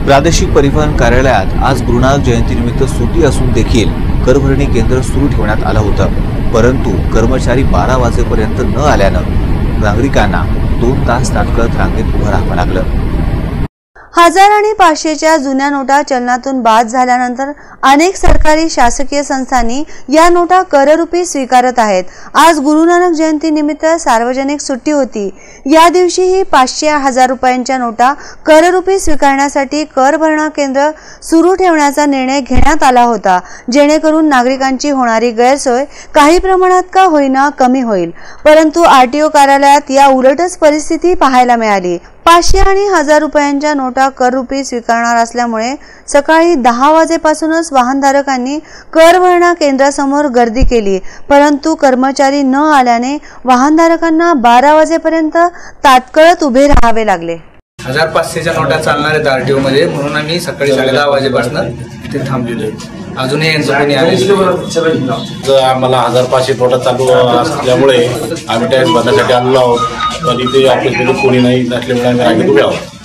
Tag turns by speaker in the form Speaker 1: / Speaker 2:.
Speaker 1: प्रादेशिक परिवहन कार्यालयात आज गुरुनानक जयंतीनिमित्त सुट्टी असून देखील करभरणी केंद्र सुरू ठेवण्यात आलं होतं, परंतु कर्मचारी 12 वाजेपर्यंत न आल्यानं नागरिकांना 2 तास ताटकळत रांगेत उभं राहावं लागलं।
Speaker 2: 1000 आणि 500च्या जुन्या नोटा चलनातून बाद झाल्यानंतर अनेक सरकारी शासकीय संस्थांनी या नोटा कररूपी स्वीकारत आहेत। आज गुरुनानक जयंती निमित्त सार्वजनिक सुट्टी होती। या दिवशीही 500-1000 रुपयांच्या नोटा कररूपी स्वीकारण्यासाठी कर भरणा केंद्र सुरू ठेवण्याचा निर्णय घेण्यात आला होता, जेणेकरून नागरिकांची होणारी गैरसोय काही प्रमाणात का होईना कमी होईल। परंतु आरटीओ कार्यालयात या उलटच परिस्थिती पाहायला मिळाली। 500 आणि 1000 रुपयांच्या नोटा कररूपी स्वीकारणार असल्यामुळे सकाळी 10 वाजेपासूनच वाहनधारकांनी कर भरणा केंद्रासमोर गर्दी केली, परंतु कर्मचारी न आल्याने वाहनधारकांना 12 वाजेपर्यंत ताटकळत उभे राहावे लागले।
Speaker 3: 1500च्या नोटा चालणार आहेत आरटीओ मध्ये, म्हणून आम्ही सकाळी 10:30 वाजेपासून तिथे थांबलेलो आहे। अजूनही यांचं कोणी आले
Speaker 4: आम्हाला 1500 नोटा चालू असल्यामुळे आम्ही टॅक्स भरण्यासाठी आलेलो आहोत, पण इथे ऑफिसमध्ये कोणी नाही नसल्यामुळे आम्ही रांगेत उभे आहोत।